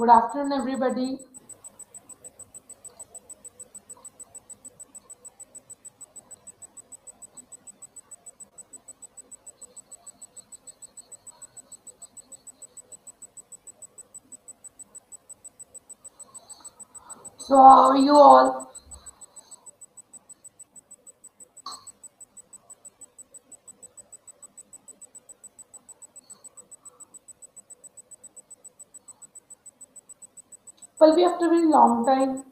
Good afternoon, everybody. So, how are you all? Well, we after a very long time.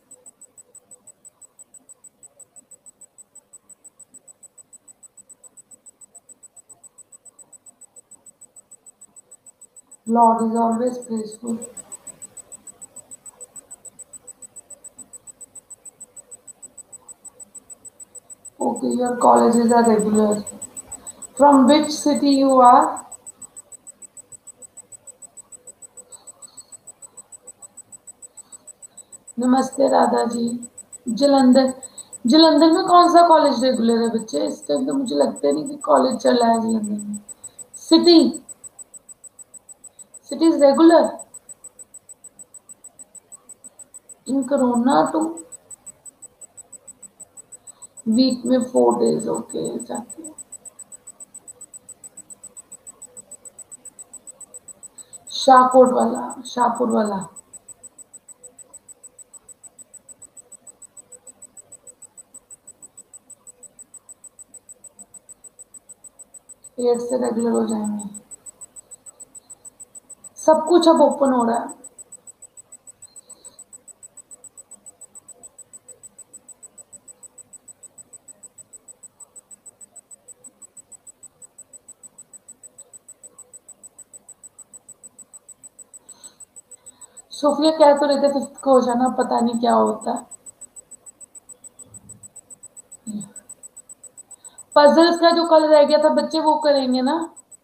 Lord is always praiseful. Okay, your colleges are regular. From which city you are? नमस्ते राधा जी. जलंधर. जलंधर में कौन सा college regular है बच्चे? इस time तो मुझे लगता नहीं कि कॉलेज चल रहा है जलंधर में. City. City is regular. In corona two week में 4 days. ओके जाती है. शाहकोट वाला. शाहपुर वाला. 8 से रेगुलर हो जाएंगे. सब कुछ अब ओपन हो रहा है. सोफिया कह तो रहे थे 5th को हो जाना, पता नहीं क्या होता है. पजल्स का जो कल रह गया था बच्चे वो करेंगे ना.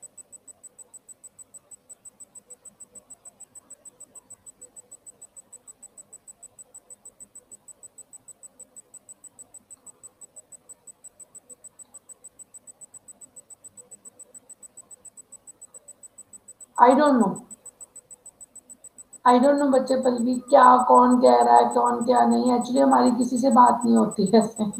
I don't know. I don't know बच्चे पल भी क्या कौन कह रहा है कौन क्या नहीं. एक्चुअली हमारी किसी से बात नहीं होती है ऐसे.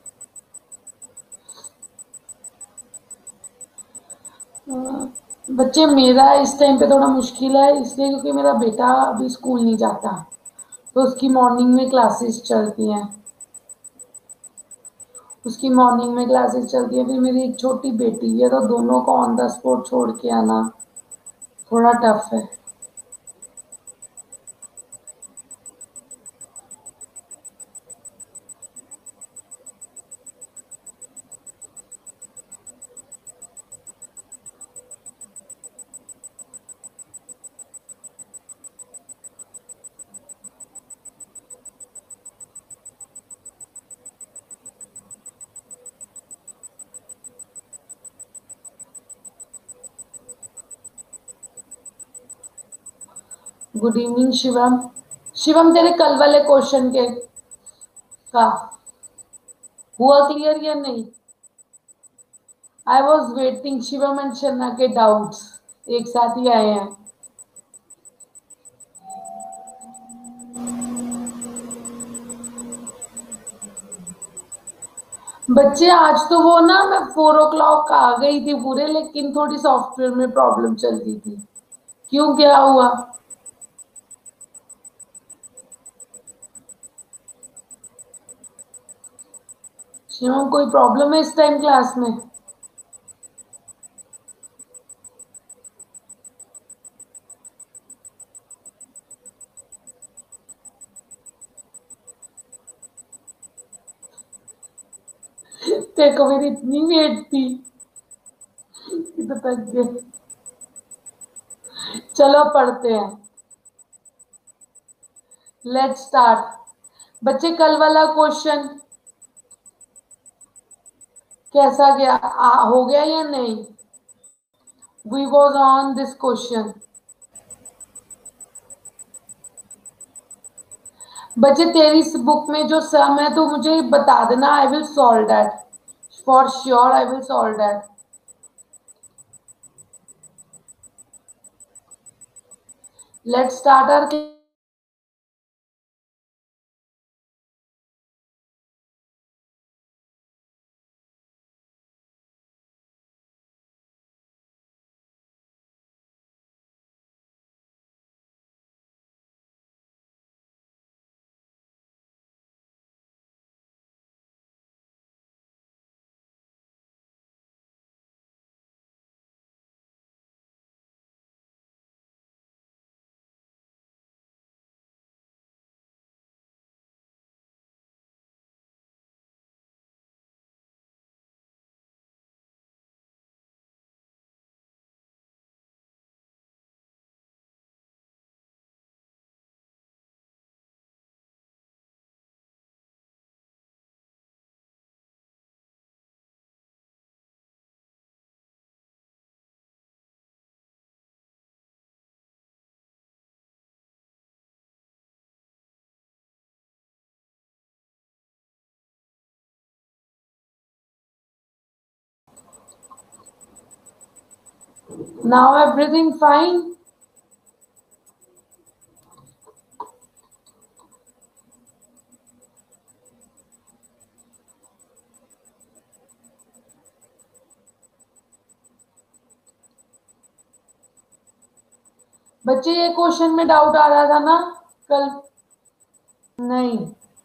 बच्चे मेरा इस टाइम पे थोड़ा मुश्किल है इसलिए क्योंकि मेरा बेटा अभी स्कूल नहीं जाता. तो उसकी मॉर्निंग में क्लासेस चलती हैं. उसकी मॉर्निंग में क्लासेस चलती है. फिर मेरी एक छोटी बेटी है तो दोनों को ऑन द स्पॉट छोड़ के आना थोड़ा टफ है. Good evening Shivam. शिवम तेरे कल वाले क्वेश्चन के का हुआ क्लियर या नहीं? I was waiting. Shivam and Shanna के डाउट्स एक साथ ही आए हैं. बच्चे आज तो वो ना मैं 4 o'clock आ गई थी पूरे लेकिन थोड़ी सॉफ्टवेयर में प्रॉब्लम चल रही थी. क्यों क्या हुआ? शिवम कोई प्रॉब्लम है इस टाइम क्लास में? तेरे को मेरी इतनी वेट थी कि तो थक गए. चलो पढ़ते हैं. Let's start. बच्चे कल वाला क्वेश्चन कैसा गया? हो गया या नहीं? We was on this question. बच्चे तेरी इस बुक में जो सम है तो मुझे बता देना. I will solve that. For sure I will solve that. Let's start our now everything fine. बच्चे ये क्वेश्चन में डाउट आ रहा था ना कल? नहीं,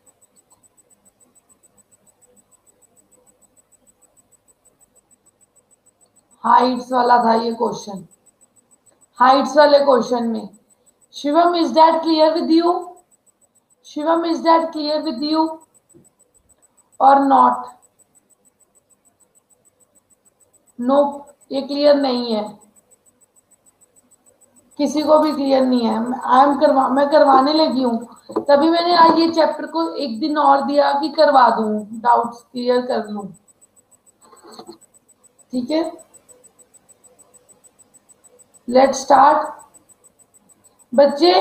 हाइट्स वाला था ये क्वेश्चन, हाइट्स वाले क्वेश्चन में। Shivam, is that clear with you? Shivam, is that clear with you और नॉट? नो, ये क्लियर नहीं है, किसी को भी क्लियर नहीं है। मैं करवाने लगी हूँ, तभी मैंने आज ये चैप्टर को एक दिन और दिया कि करवा दूं, डाउट्स क्लियर कर लूं। ठीक है, लेट्स स्टार्ट बच्चे।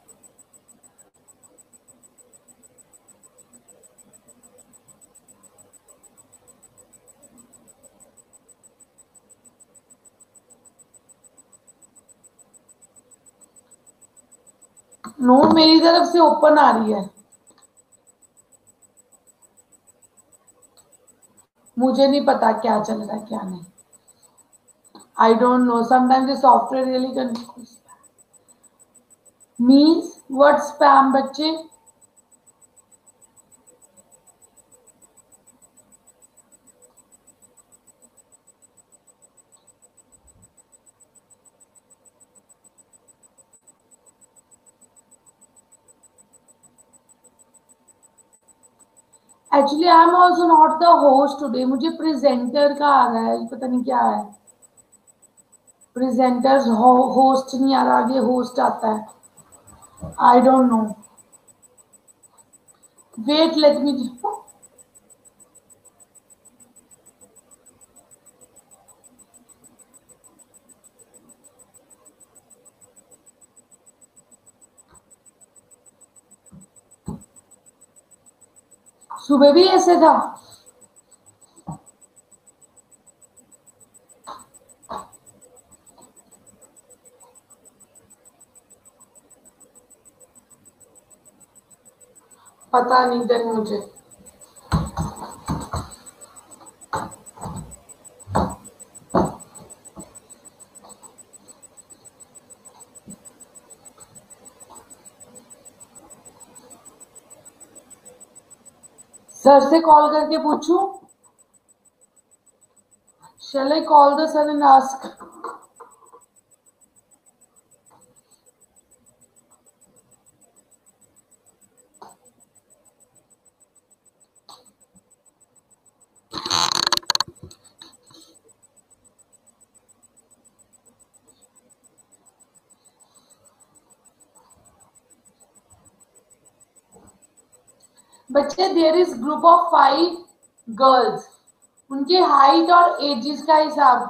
नोट मेरी तरफ से ओपन आ रही है, मुझे नहीं पता क्या चल रहा है क्या नहीं। I don't know, sometimes the software really confuse means what spam बच्चे? Actually I am also not the host today, मुझे प्रेजेंटर का आ रहा है, पता नहीं क्या है। प्रेजेंटर्स होस्ट नहीं आ रहा, आगे होस्ट आता है। I don't know, wait let me. सुबह भी ऐसे था? पता नहीं देन मुझे। सर से कॉल करके पूछूं? Shall I call the sir and ask? बच्चे, there is group of 5 girls, उनके हाइट और एजेस का हिसाब,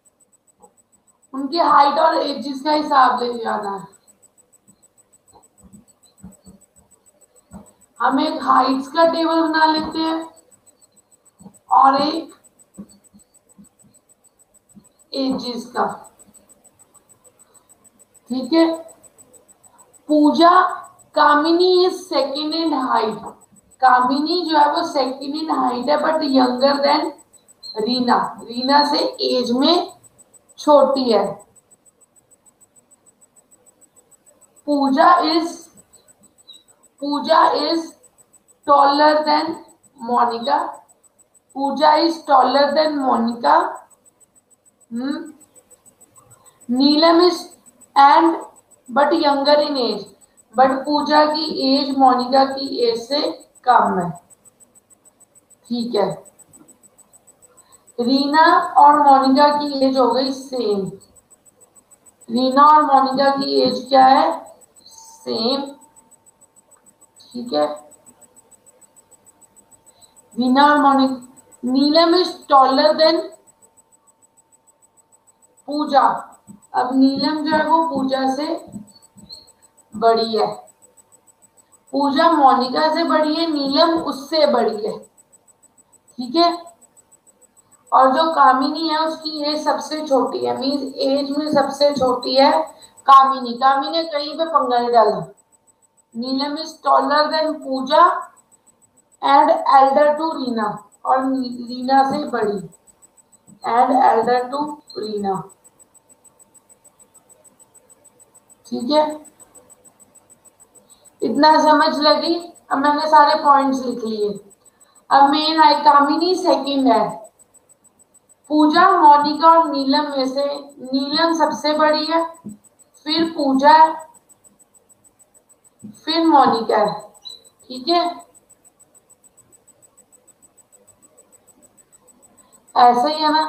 उनके हाइट और एजेस का हिसाब ले जाना है। हम एक हाइट्स का टेबल बना लेते हैं और एक एजेस का। ठीक है, Pooja, Kamini is second in height. Kamini जो है वो सेकंड इन हाइट है but younger than Reena. Reena से एज में छोटी है। Pooja is taller than Monika. Pooja is taller than Monika. Neelam is and but younger in age. But Pooja की एज मोनिका की एज से कम है। ठीक है। रीना और मोनिका की एज हो गई सेम। रीना और मोनिका की एज क्या है? सेम। ठीक है। रीना और Monika. Neelam is taller than Pooja. अब नीलम जो है वो पूजा से बड़ी है। पूजा मोनिका से बड़ी है, नीलम उससे बड़ी है। ठीक है। और जो कामिनी है उसकी एज सबसे छोटी है, मीन्स एज में सबसे छोटी है कामिनी। कामिनी ने कहीं पे पंगा नहीं डाला। Neelam is taller than Pooja and elder to Reena. और रीना से बड़ी एंड एल्डर टू रीना। ठीक है। इतना समझ लगी? अब मैंने सारे पॉइंट्स लिख लिए। अब मेन है कामिनी सेकंड है। पूजा, मोनिका और नीलम में से नीलम सबसे बड़ी है, फिर पूजा है, फिर मोनिका है। ठीक है। ऐसा ही है ना?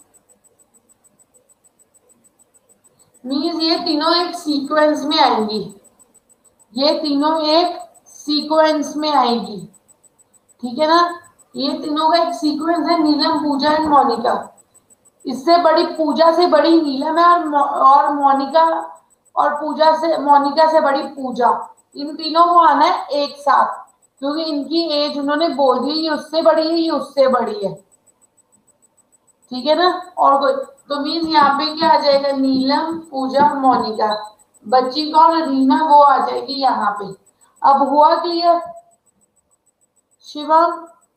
मीन्स ये तीनों एक सीक्वेंस में आएंगी। ये तीनों एक सीक्वेंस में आएंगी। ठीक है ना? ये तीनों का एक सीक्वेंस है, नीलम, पूजा एंड मोनिका। इससे बड़ी पूजा से बड़ी नीलम है और मोनिका और पूजा से मोनिका से बड़ी पूजा। इन तीनों को आना है एक साथ क्योंकि इनकी एज उन्होंने बोल दी, ये उससे बड़ी है, ये उससे बड़ी है। ठीक है ना? और कोई तो मीन्स यहाँ पे क्या आ जाएगा? नीलम, पूजा, मोनिका। बच्ची कौन? रीना, वो आ जाएगी यहाँ पे। अब हुआ क्लियर? शिवम,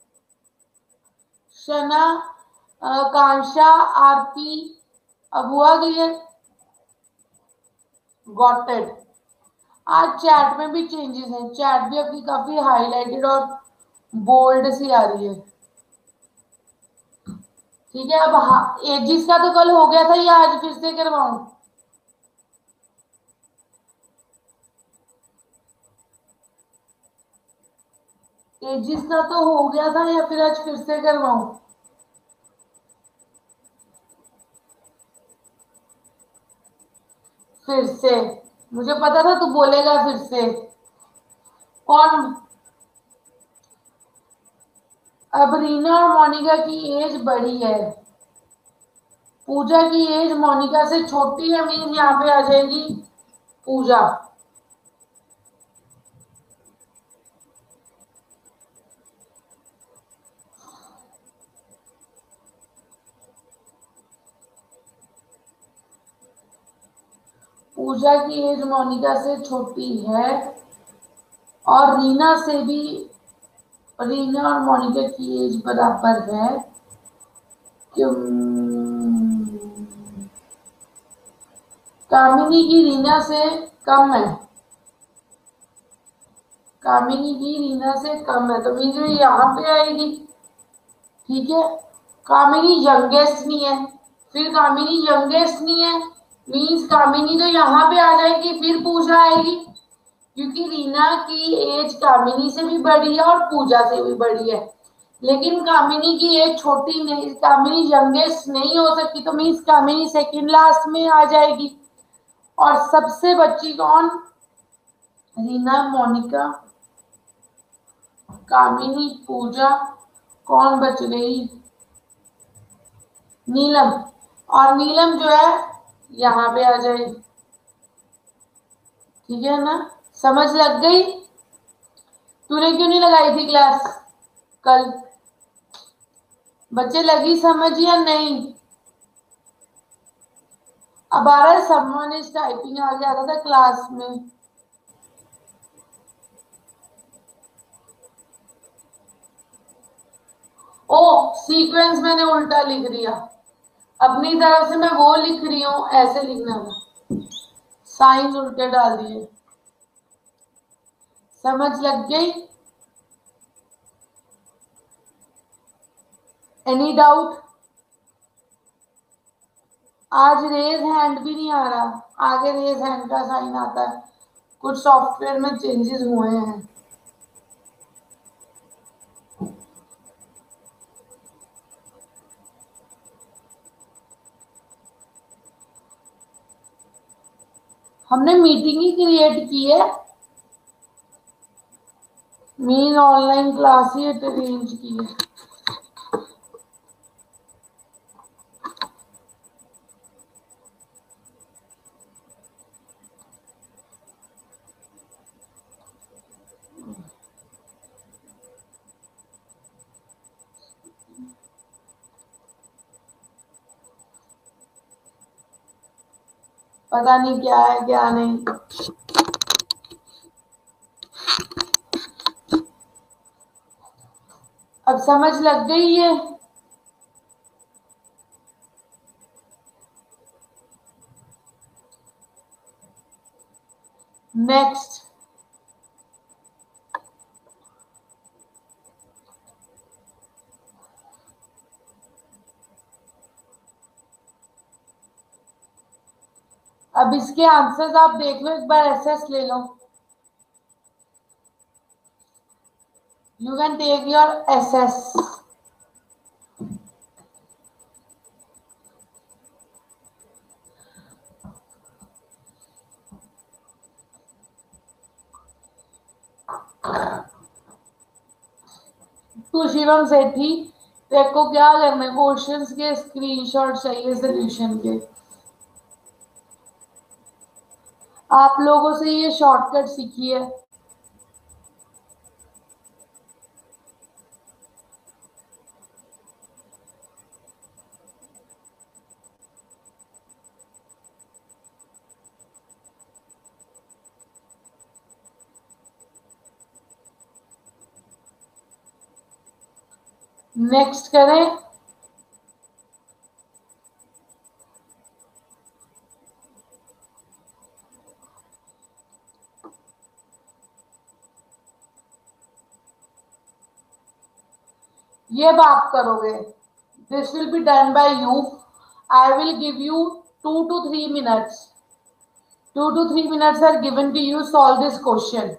शना, कांक्षा, आरती, अब हुआ क्लियर? Got it? आज चैट में भी चेंजेस हैं। चैट भी आपकी काफी हाईलाइटेड और बोल्ड सी आ रही है। ठीक है। अब एजिस का तो कल हो गया था, या आज फिर से करवाऊं? एजिस का तो हो गया था, या फिर आज फिर से करवाऊं? फिर से? मुझे पता था तू बोलेगा फिर से। कौन? अब रीना और मोनिका की एज बड़ी है, पूजा की एज मोनिका से छोटी है, मीन यहाँ पे आ जाएगी पूजा। पूजा की एज मोनिका से छोटी है और रीना से भी। रीना और मोनिका की एज बराबर है। क्यों? कामिनी की रीना से कम है। कामिनी की रीना से कम है तो मीन यहाँ पे आएगी। ठीक है। कामिनी यंगेस्ट नहीं है, फिर कामिनी यंगेस्ट नहीं है, मीन्स कामिनी तो यहाँ पे आ जाएगी, फिर पूजा आएगी क्योंकि रीना की एज कामिनी से भी बड़ी है और पूजा से भी बड़ी है। लेकिन कामिनी की एज छोटी नहीं, कामिनी यंगेस्ट नहीं हो सकती तो मीन्स कामिनी सेकंड लास्ट में आ जाएगी। और सबसे बच्ची कौन? रीना, मोनिका, कामिनी, पूजा। कौन बच गई? नीलम। और नीलम जो है यहाँ पे आ जाएगी। ठीक है ना? समझ लग गई? तूने क्यों नहीं लगाई थी क्लास कल? बच्चे लगी समझ या नहीं? अब आ रहा है समवन इज टाइपिंग, आ गया था क्लास में। सीक्वेंस मैंने उल्टा लिख दिया, अपनी तरफ से मैं वो लिख रही हूं, ऐसे लिखना था, साइन उल्टे डाल दिए। समझ लग गई? Any doubt? आज रेज हैंड भी नहीं आ रहा, आगे रेज हैंड का साइन आता है, कुछ सॉफ्टवेयर में चेंजेस हुए हैं। हमने मीटिंग ही क्रिएट की है, मीन ऑनलाइन क्लास ही अरेंज की है। पता नहीं क्या है क्या नहीं। अब समझ लग गई है? नेक्स्ट, अब इसके आंसर्स आप देख लो, एक बार एसएस ले लो। You can take your SS. तू शिवम सेठी, तेरे को क्या करना है, क्वेश्चंस के स्क्रीनशॉट चाहिए सोल्यूशन के। आप लोगों से ये शॉर्टकट सीखी है। नेक्स्ट करें। ये अब आप करोगे, this will be done by you. I will give you 2 to 3 minutes. 2 to 3 minutes are given to you. Solve this question.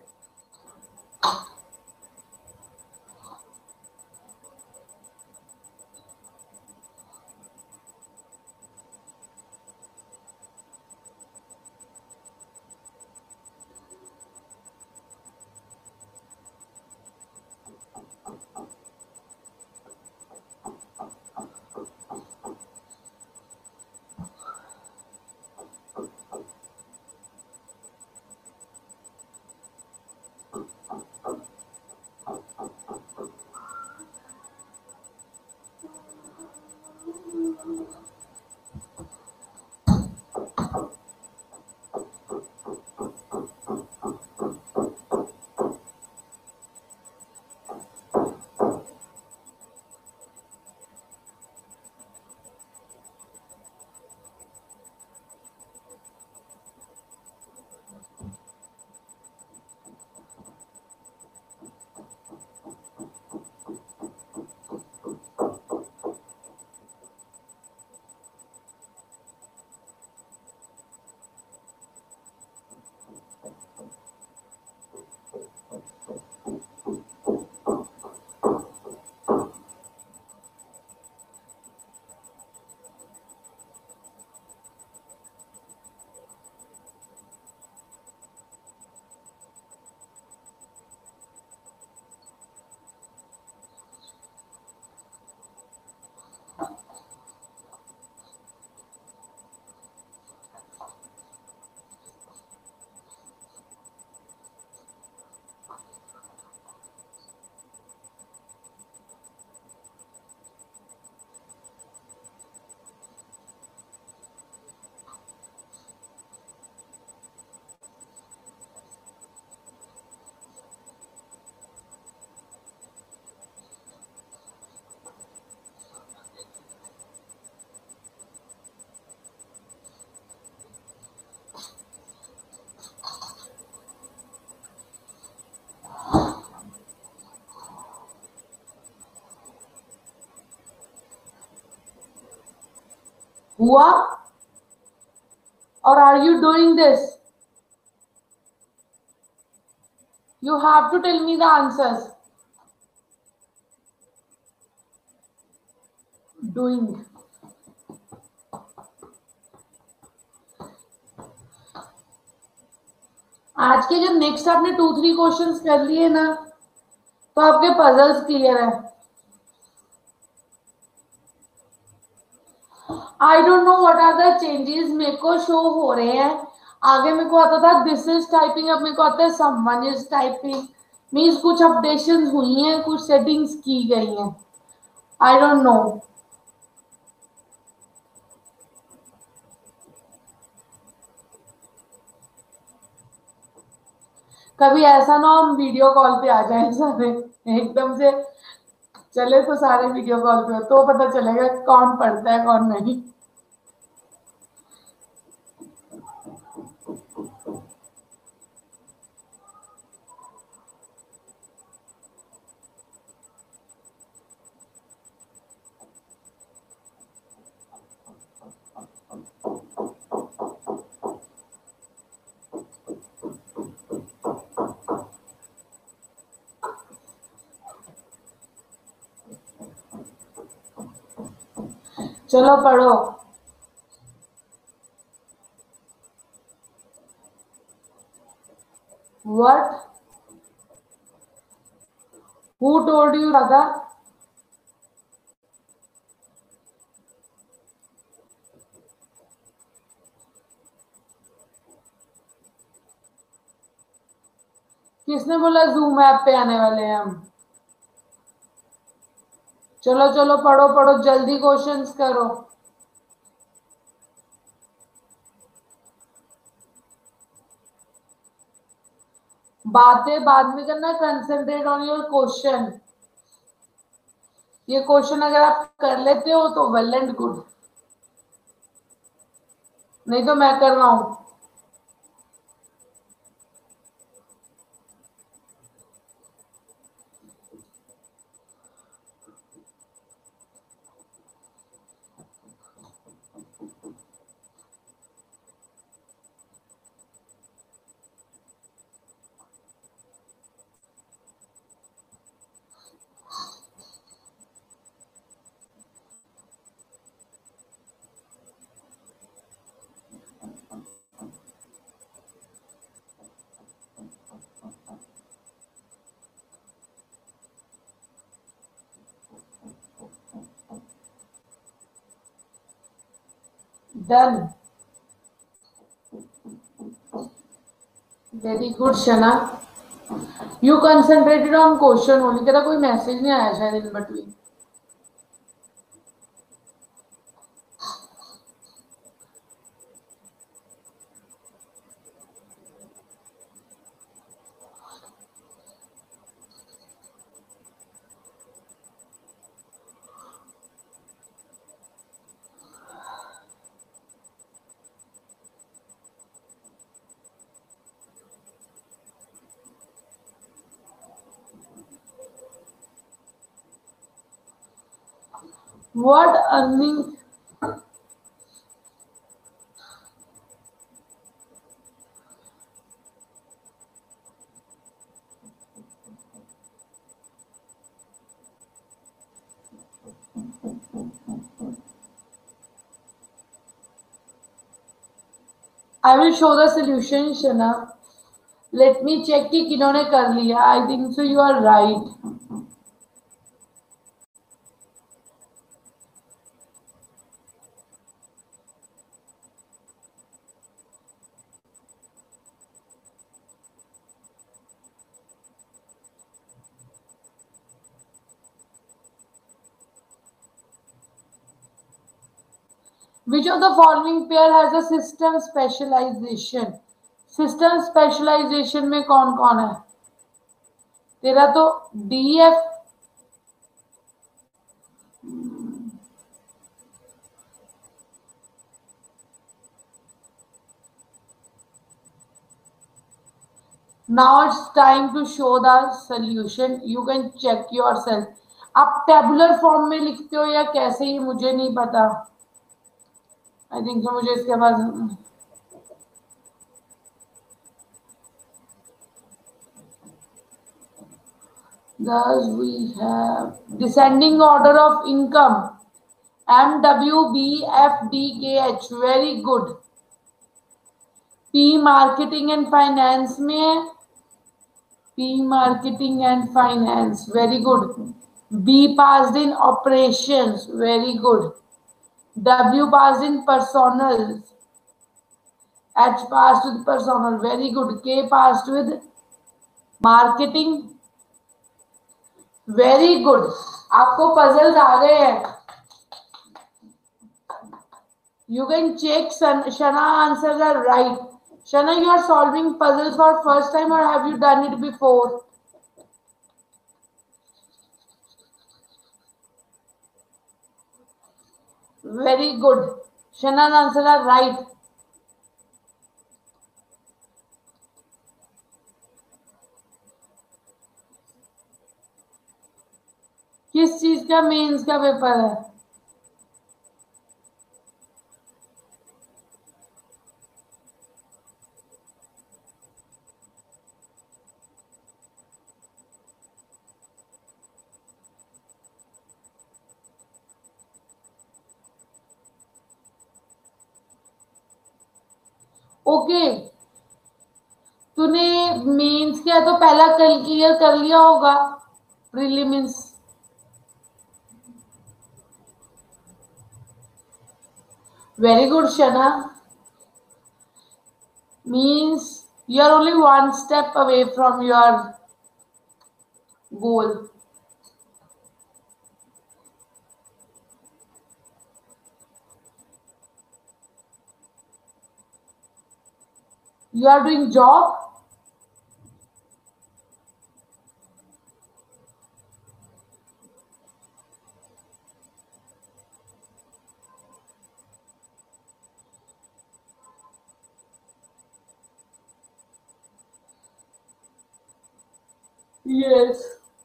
हुआ? Or are you doing this? You have to tell me the answers. Doing. आज के जब next आपने 2-3 questions कर लिए ना तो आपके पजल्स क्लियर है. I don't know what are the changes. मेरे को शो हो रहे हैं. आगे मेरे को आता था दिस इज टाइपिंग, अब मेरे को आता है समवन इज टाइपिंग. मींस कुछ अपडेशंस हुई हैं, कुछ सेटिंग्स की गई हैं. I don't know. कभी ऐसा ना हम वीडियो कॉल पे आ जाए सारे एकदम से, चले तो सारे वीडियो कॉल पे, तो पता चलेगा कौन पढ़ता है कौन नहीं. चलो पढ़ो. What? Who told you Radha? किसने बोला जूम ऐप पे आने वाले हैं हम? चलो चलो पढ़ो पढ़ो, जल्दी क्वेश्चंस करो. बातें बाद में करना, कंसंट्रेट ऑन योर क्वेश्चन. ये क्वेश्चन अगर आप कर लेते हो तो वेल एंड गुड, नहीं तो मैं करवाऊं. Done. Very good Shana. You concentrated on question only. तेरा कोई मैसेज नहीं आया शायद in between. What earning? I will show the solution, Shana. Let me check कि किन्होंने कर लिया. I think so. You are right. Which of the following pair has a system specialization? System specialization में कौन कौन है? तेरा तो DF. Now it's time to show the solution. You can check yourself. आप टेबुलर फॉर्म में लिखते हो या कैसे, ही मुझे नहीं पता. आई थिंक तो मुझे इसके बाद thus we have descending order of income MWBFDKH very good. P marketing and finance में है P marketing and finance very good. B passed in operations very good. W passed in personnel. H passed with personnel very good. K passed with marketing very good. आपको puzzles आ गए हैं. You can check Shana answers are right. Shana, you are solving puzzles for first time or have you done it before? Very good. Shana's answers are right. किस चीज का mains का paper है? Okay तूने mains किया तो पहला कल क्लियर कर लिया होगा prelims. Very good Shana. Means you are only one step away from your goal. You are doing job. Yes.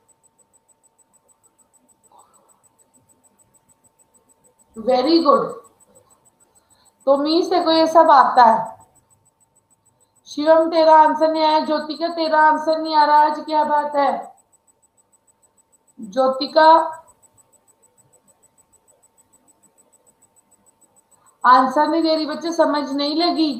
Very good. तो मीन्स देखो ये सब आता है. शिवम तेरा आंसर नहीं आया. ज्योतिका तेरा आंसर नहीं आ रहा. आज क्या बात है ज्योतिका? आंसर नहीं दे रही बच्चे. समझ नहीं लगी.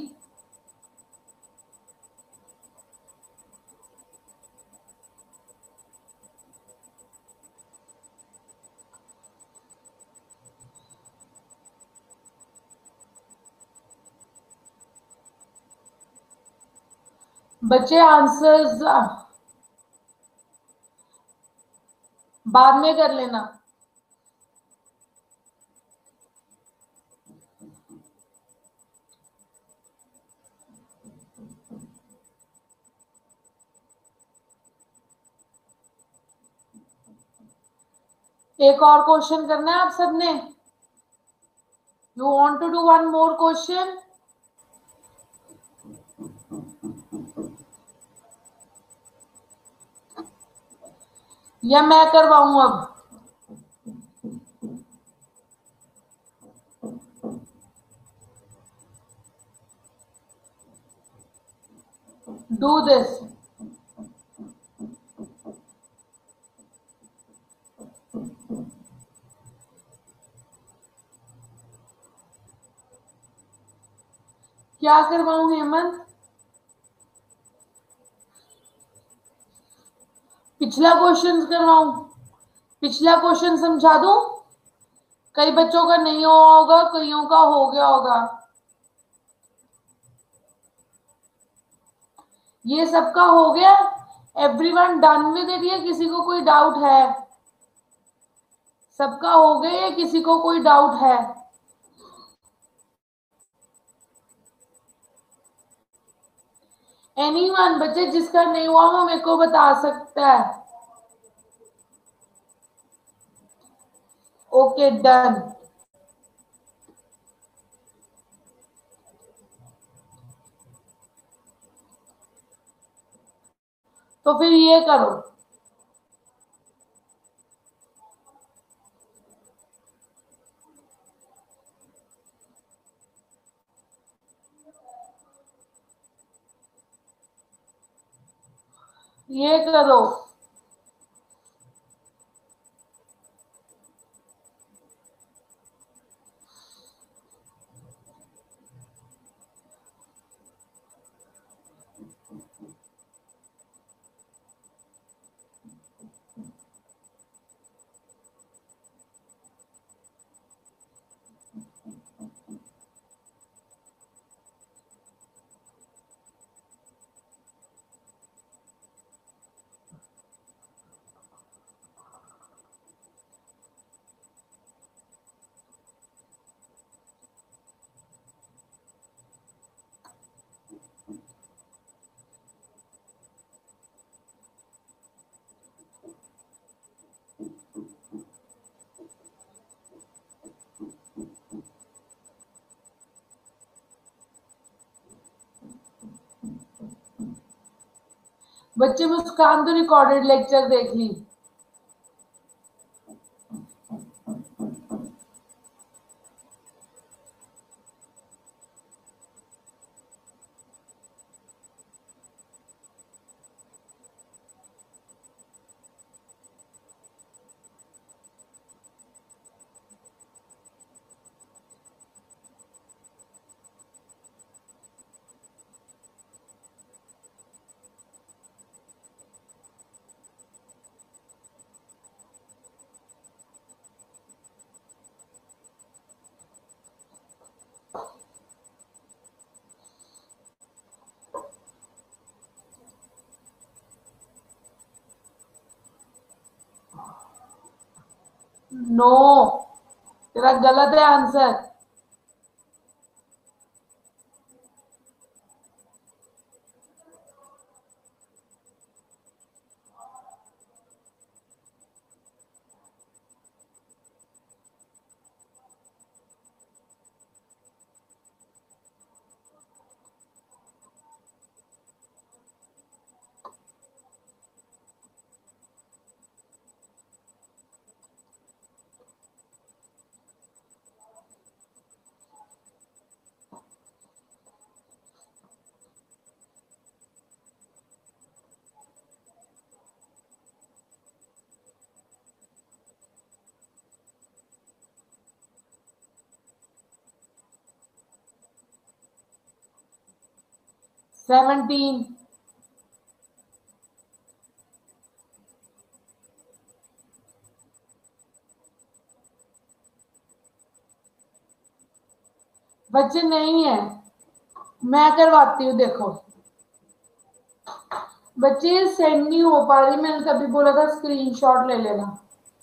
बच्चे आंसर्स बाद में कर लेना. एक और क्वेश्चन करना है आप सबने. You want to do one more question? या मैं करवाऊं अब? Do this. क्या करवाऊं हेमंत? पिछला क्वेश्चन करवाऊं? पिछला क्वेश्चन समझा दूं? कई बच्चों का नहीं हुआ होगा, कईयों का हो गया होगा. ये सबका हो गया. एवरीवन डन विद इट या किसी को कोई डाउट है? सबका हो गया या किसी को कोई डाउट है? एनीवन बच्चे जिसका नहीं हुआ वो मेरे को बता सकता है. Okay done. तो फिर ये करो. ये करो। बच्चे मुस्कान तो रिकॉर्डेड लेक्चर देख ली। नो, तेरा गलत है आंसर। सेवनटीन। बच्चे नहीं है, मैं करवाती हूँ। देखो बच्चे सेंड नहीं हो पा रही, मैंने तभी बोला था स्क्रीनशॉट ले लेना।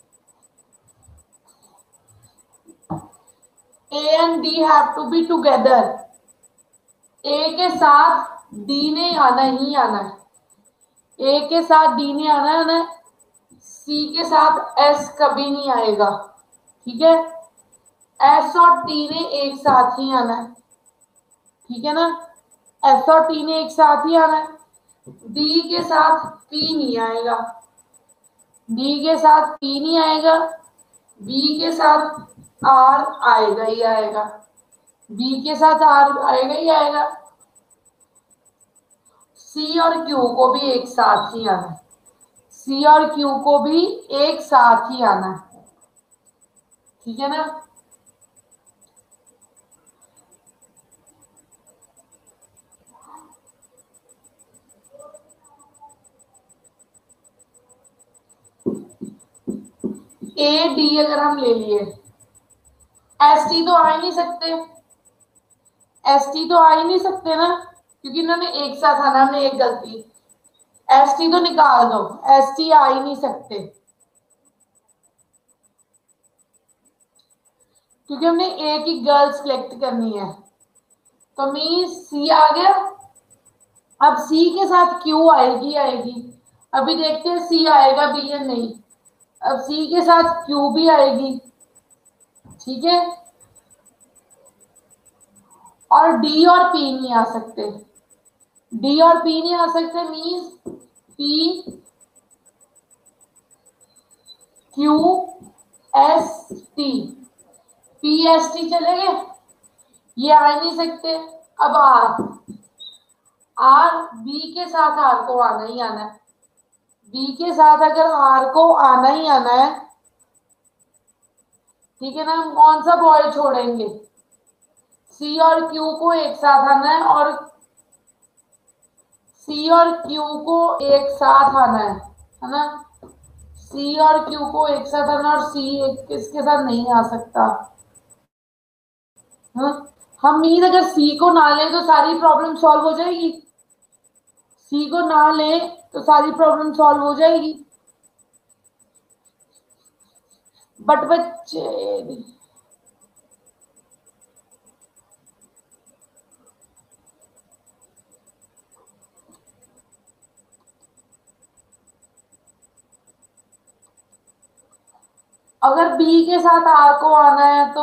A and D have to be together. A के साथ डी ने आना ही आना है। ए के साथ डी ने आना है ना। सी के साथ एस कभी नहीं आएगा, ठीक है। एस और टी ने एक साथ ही आना है, ठीक है ना। एस और टी ने एक साथ ही आना है। डी के साथ पी नहीं आएगा, डी के साथ पी नहीं आएगा। बी के साथ आर आएगा ही आएगा, बी के साथ आर आएगा ही आएगा। सी और क्यू को भी एक साथ ही आना है, सी और क्यू को भी एक साथ ही आना है, ठीक है ना। ए डी अगर हम ले लिए, एस टी तो आ ही नहीं सकते, एस टी तो आ ही नहीं सकते ना, क्योंकि इन्होंने एक साथ आना। हमने एक गलती, एस टी तो निकाल दो, एस टी आ ही नहीं सकते, क्योंकि हमने ए की गर्ल सिलेक्ट करनी है। तो मीन सी आ गया। अब सी के साथ क्यू आएगी आएगी, अभी देखते हैं सी आएगा भी या नहीं। अब सी के साथ क्यू भी आएगी, ठीक है। और डी और पी नहीं आ सकते, डी और पी नहीं आ सकते, means P Q S T, P S T चले गए, ये आ नहीं सकते। अब आर, आर बी के साथ आर को आना ही आना है, बी के साथ अगर आर को आना ही आना है, ठीक है ना, हम कौन सा बॉय छोड़ेंगे? सी और क्यू को एक साथ आना है, और सी और क्यू को एक साथ आना है ना? सी और क्यू को एक साथ आना, और सी किसके साथ नहीं आ सकता? हाँ, हम मीन अगर सी को ना ले तो सारी प्रॉब्लम सॉल्व हो जाएगी। सी को ना ले तो सारी प्रॉब्लम सॉल्व हो जाएगी। बट बच्चे, अगर बी के साथ आर को आना है तो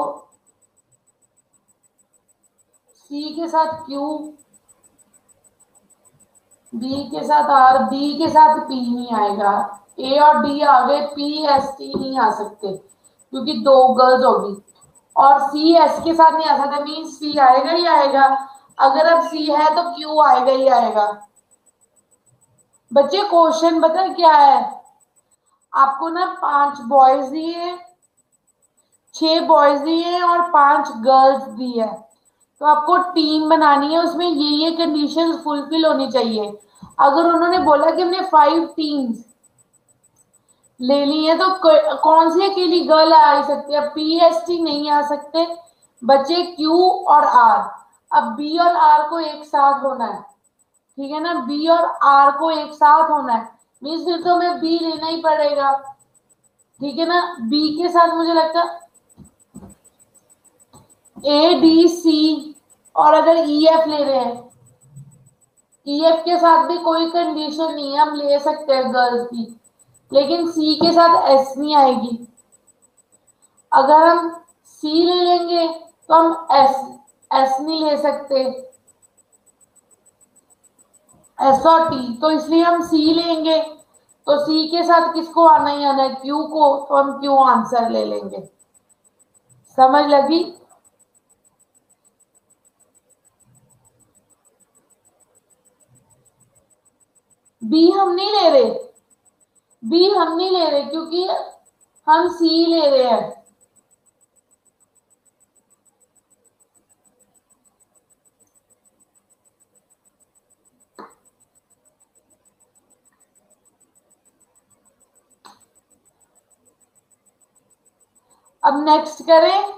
सी के साथ क्यू, बी के साथ आर, बी के साथ पी नहीं आएगा। ए और डी आ गए, पी एस टी नहीं आ सकते क्योंकि दो गर्ल्स होगी। और सी एस के साथ नहीं आ सकता, मीन सी आएगा ही आएगा। अगर अब सी है तो क्यू आएगा ही आएगा। बच्चे क्वेश्चन पता क्या है? आपको ना 5 बॉयज दिए, 6 बॉयज दिए और 5 गर्ल्स दी है, तो आपको टीम बनानी है, उसमें ये कंडीशंस फुलफिल होनी चाहिए। अगर उन्होंने बोला कि हमने 5 टीम्स ले ली है तो कौन सी अकेली गर्ल आ सकती है? पीएसटी नहीं आ सकते बच्चे, क्यू और आर। अब बी और आर को एक साथ होना है, ठीक है ना, बी और आर को एक साथ होना है, मीन्स फिर तो हमें बी लेना ही पड़ेगा, ठीक है ना। बी के साथ मुझे लगता ए डी सी, और अगर ई एफ ले रहे हैं, ई एफ के साथ भी कोई कंडीशन नहीं है, हम ले सकते हैं गर्ल्स की, लेकिन सी के साथ एस नहीं आएगी। अगर हम सी ले लेंगे तो हम एस एस नहीं ले सकते, एस और टी, तो इसलिए हम सी लेंगे। तो सी के साथ किसको आना ही आना है? क्यू को, तो हम क्यू आंसर ले लेंगे। समझ लगी? बी हम नहीं ले रहे, बी हम नहीं ले रहे क्योंकि हम सी ले रहे हैं। अब नेक्स्ट करें।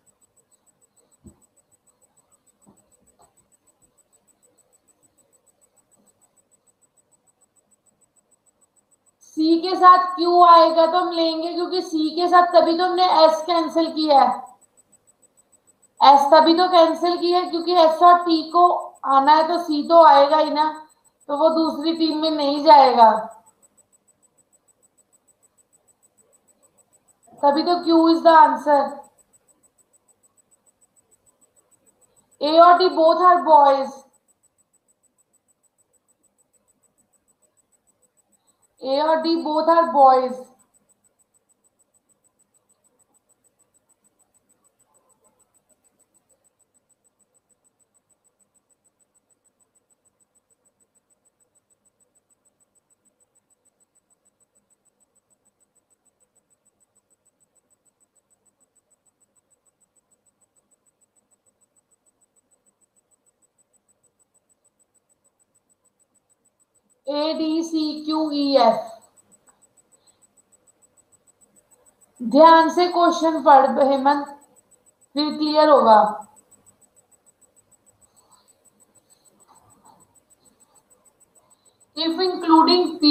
सी के साथ क्यू आएगा तो हम लेंगे, क्योंकि सी के साथ तभी तो हमने एस कैंसिल किया है, एस तभी तो कैंसिल किया है क्योंकि एस और टी को आना है, तो सी तो आएगा ही ना, तो वो दूसरी टीम में नहीं जाएगा, तभी तो Q is the answer. A और D both are boys, A और D both are boys. A D C Q E F, ध्यान से क्वेश्चन पढ़ हेमंत, फिर क्लियर होगा। If including P,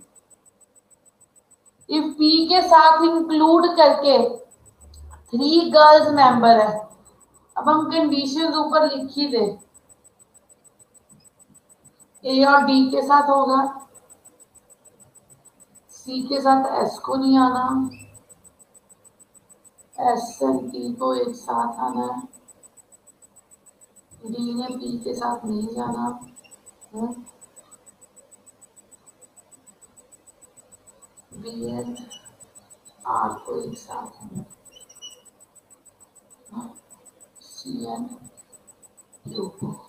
if P के साथ इंक्लूड करके 3 गर्ल्स मेंबर है, अब हम कंडीशन ऊपर लिख ही दे। ए और डी के साथ होगा, सी के साथ एस को नहीं आना, एस एंड टी को एक साथ आना है, डी ने पी के साथ नहीं जाना, बी एंड आर को एक साथ आना, सी एंड क्यू को।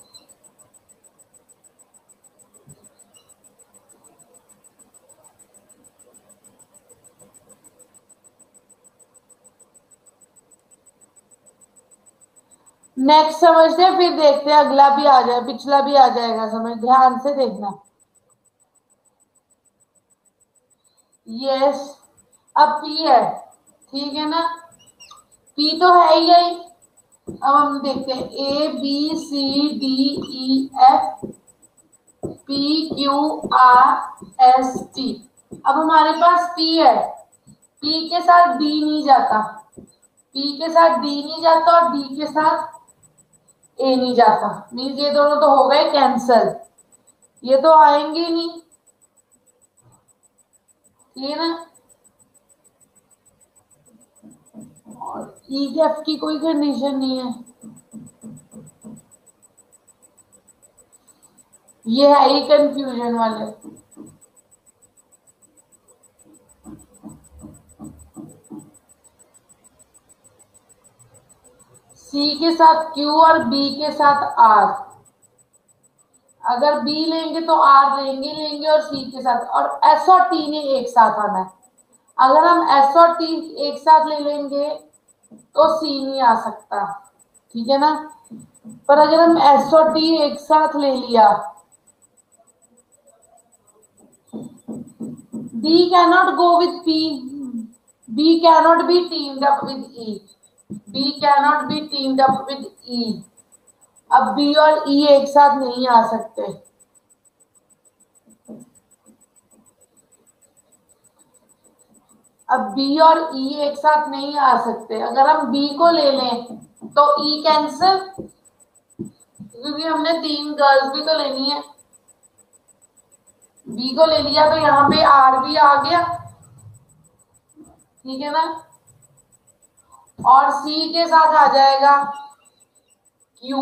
नेक्स्ट समझते हैं, फिर देखते हैं अगला भी आ जाए, पिछला भी आ जाएगा समझ, ध्यान से देखना। यस, अब पी है, ठीक है ना, पी तो है ही यही। अब हम देखते हैं A B C D E F P Q R S T. अब हमारे पास पी है, पी के साथ डी नहीं जाता, पी के साथ डी नहीं जाता और डी के साथ ए नहीं जाता, मीन्स ये दोनों तो हो गए कैंसल, ये तो आएंगे ही नहीं, ठीक है ना। और ई एफ की कोई कंडीशन नहीं है, ये है ही कंफ्यूजन वाले। सी के साथ क्यू और बी के साथ आर, अगर बी लेंगे तो आर लेंगे लेंगे और सी के साथ, और एस और टी ने एक साथ आना है। अगर हम एस और टी एक साथ ले लेंगे तो सी नहीं आ सकता, ठीक है ना। पर अगर हम एस और टी एक साथ ले लिया, B cannot go with P, B cannot be teamed up with E, B cannot be teamed up with E। अब B और E एक साथ नहीं आ सकते, अब B और E एक साथ नहीं आ सकते। अगर हम B को ले लें तो E कैंसिल, क्योंकि हमने 3 गर्ल्स भी तो लेनी है। B को ले लिया तो यहाँ पे R भी आ गया, ठीक है ना, और C के साथ आ जाएगा Q,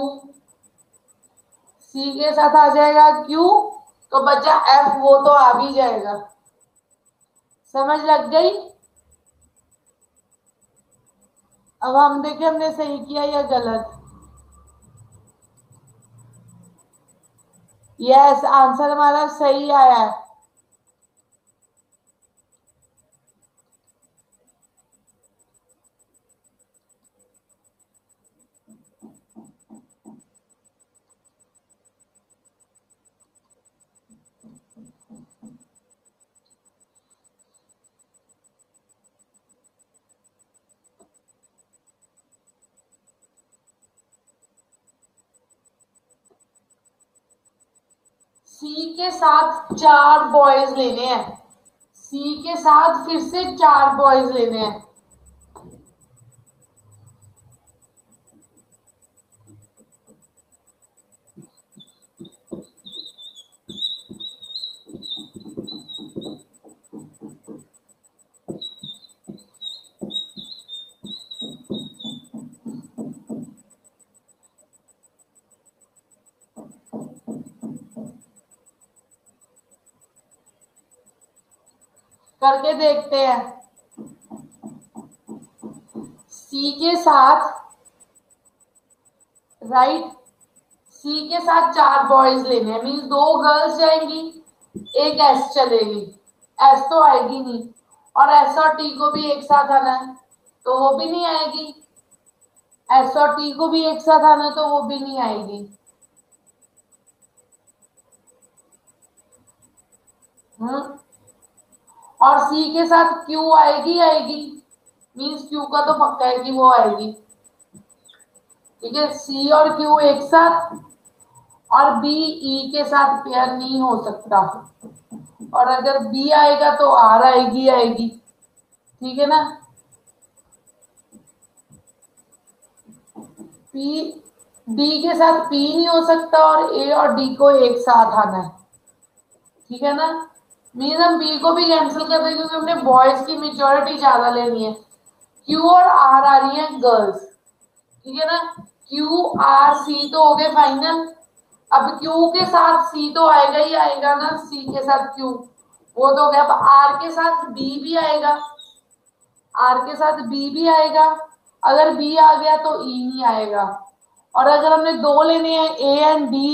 C के साथ आ जाएगा Q, तो बचा F, वो तो आ भी जाएगा। समझ लग गई। अब हम देखें हमने सही किया या गलत। यस, आंसर हमारा सही आया है। सी के साथ 4 बॉयज लेने हैं, सी के साथ फिर से 4 बॉयज लेने हैं। करके देखते हैं। सी के साथ, राइट, सी के साथ 4 बॉयज लेने हैं, मीन्स 2 गर्ल्स जाएंगी, एक एस चलेगी, एस तो आएगी नहीं, और एस और टी को भी एक साथ आना है तो वो भी नहीं आएगी, एस और टी को भी एक साथ आना है तो वो भी नहीं आएगी। और सी के साथ क्यू आएगी आएगी, मीन्स क्यू का तो पक्का है कि वो आएगी, ठीक है। सी और क्यू एक साथ, और बी ई के साथ पेयर नहीं हो सकता, और अगर बी आएगा तो आर आएगी आएगी, ठीक है ना। पी, डी के साथ पी नहीं हो सकता और ए और डी को एक साथ आना है, ठीक है ना। मीन हम बी को भी कैंसिल कर देंगे क्योंकि हमने बॉयज की मेजोरिटी ज्यादा लेनी है। क्यू और आर आ रही है गर्ल्स, ठीक है ना, क्यू आर सी तो हो गए फाइनल। अब क्यू के साथ सी तो आएगा ही आएगा ना, सी के साथ क्यू, वो तो हो गया। अब आर के साथ बी भी आएगा, आर के साथ बी भी आएगा, अगर बी आ गया तो ई नहीं आएगा। और अगर हमने 2 लेने हैं A and B,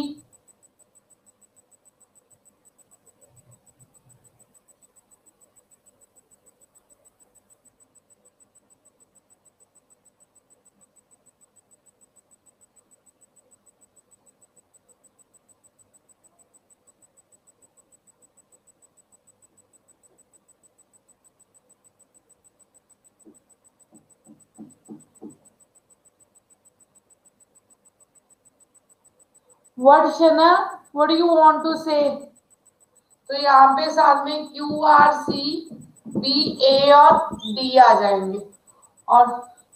what Shana, what do you want to say? तो यहाँ पे साथ में Q R C B A और डी आ जाएंगे और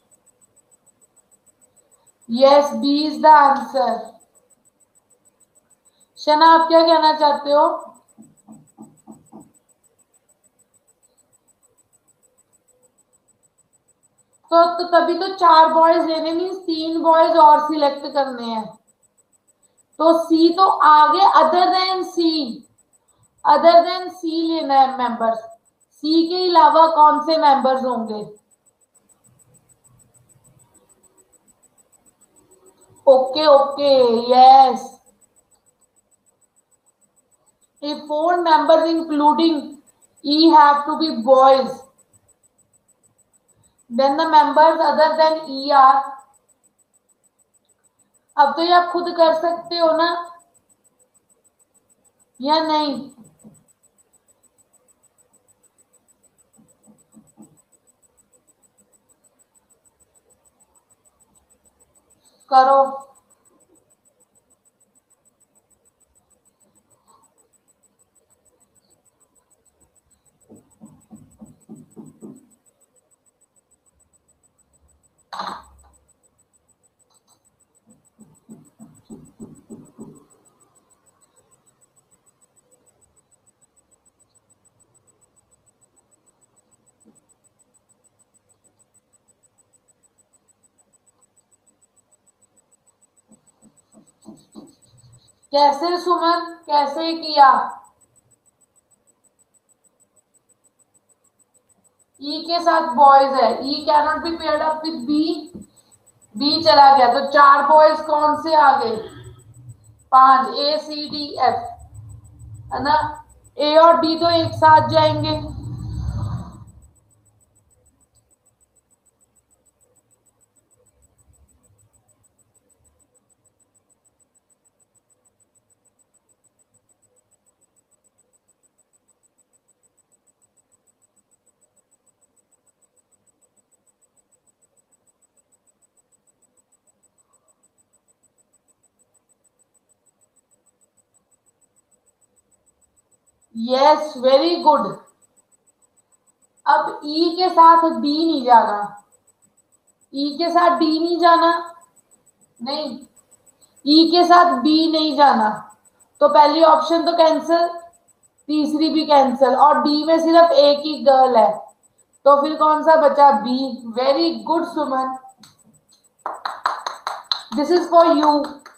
yes B is the answer. Shana आप क्या कहना चाहते हो? तो तभी तो 4 बॉयज लेने, नहीं 3 बॉयज और सिलेक्ट करने हैं। तो सी तो आगे, other than C, other than C लेना है मेंबर्स। सी के अलावा कौन से मेंबर्स होंगे? Okay okay, yes. If 4 members including E have to be boys, then the members other than E are। अब तो ये आप खुद कर सकते हो ना, या नहीं? करो। कैसे सुमन, कैसे किया? ई के साथ बॉयज है, E can not be paired up with B, B चला गया तो 4 बॉयज कौन से आ गए? 5, ए सी डी एफ, है ना? ए और डी तो एक साथ जाएंगे। Yes, very good. अब ई के साथ बी नहीं जाना, ई के साथ डी नहीं जाना, नहीं, ई के साथ बी नहीं जाना, तो पहली ऑप्शन तो कैंसिल, तीसरी भी कैंसिल, और डी में सिर्फ एक ही गर्ल है, तो फिर कौन सा बचा? B. Very good Suman, this is for you.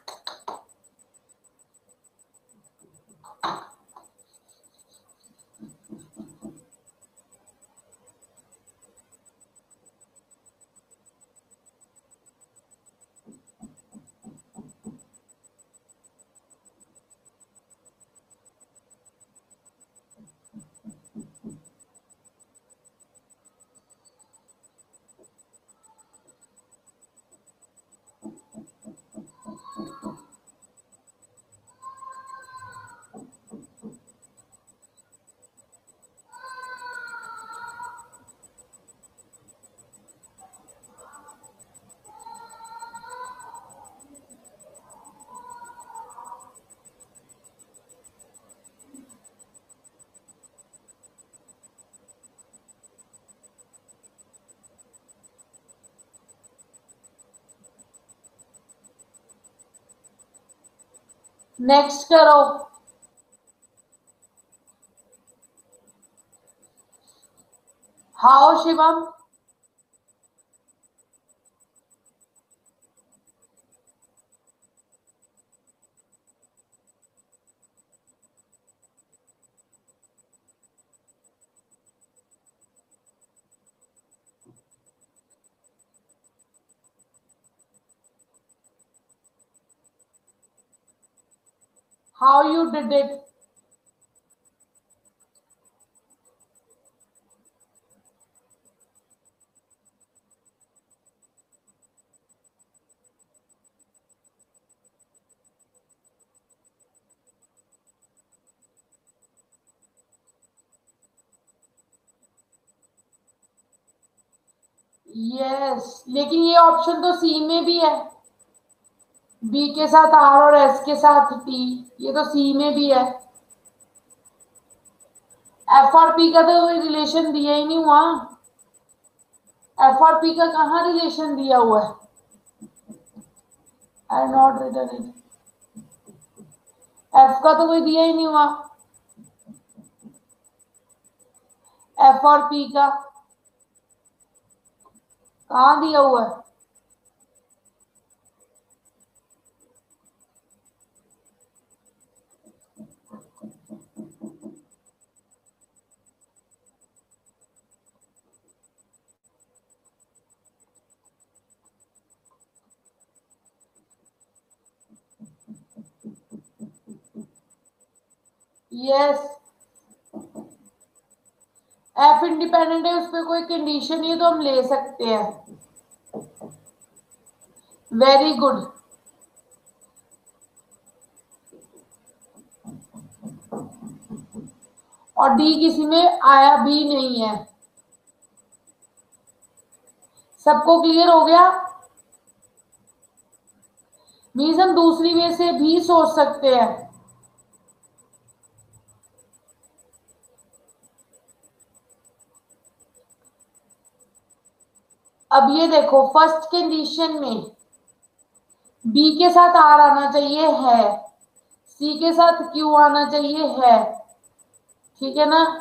Next करो। How Shivam? How you did it? Yes, लेकिन ये ऑप्शन तो सी में भी है, बी के साथ आर और एस के साथ टी, ये तो सी में भी है। एफ और पी का तो कोई रिलेशन दिया ही नहीं हुआ। एफ और पी का कहाँ रिलेशन दिया हुआ है? I not written it. F का तो कोई दिया ही नहीं हुआ, एफ और पी का कहाँ दिया हुआ है? यस, एफ इंडिपेंडेंट है, उस पर कोई कंडीशन नहीं है, तो हम ले सकते हैं। Very good. और डी किसी में आया भी नहीं है। सबको क्लियर हो गया? मीन्स हम दूसरी वे से भी सोच सकते हैं। अब ये देखो, फर्स्ट कंडीशन में बी के साथ आर आना चाहिए है, सी के साथ क्यू आना चाहिए है, ठीक है ना?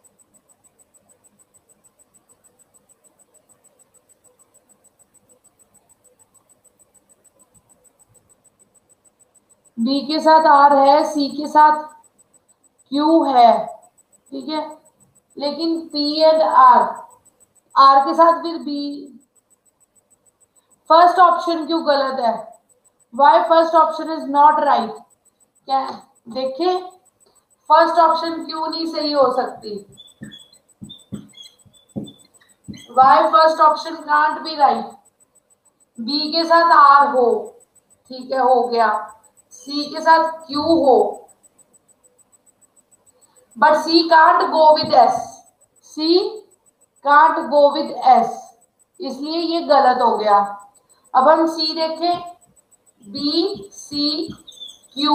बी के साथ आर है, सी के साथ क्यू है, ठीक है, लेकिन पी एंड आर, आर के साथ फिर बी। फर्स्ट ऑप्शन क्यों गलत है? Why first option is not right? क्या देखिए, फर्स्ट ऑप्शन क्यों नहीं सही हो सकती? Why first option can't be right? B के साथ आर हो, ठीक है, हो गया, सी के साथ क्यू हो, but C can't go with S, C can't go with S, इसलिए ये गलत हो गया। अब हम सी देखें, B C Q